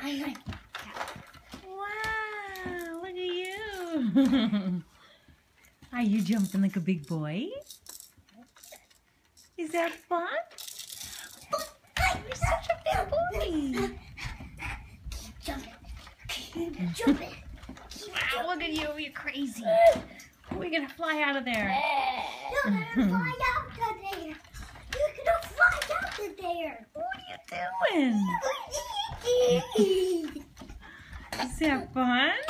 Wow, look at you. Are you jumping like a big boy? Is that fun? You're such a big boy. Keep jumping. Keep jumping. Wow, look at you. You're crazy. We're going to fly out of there. You're going to fly out of there. You're going to fly out of there. What are you doing? Is that fun?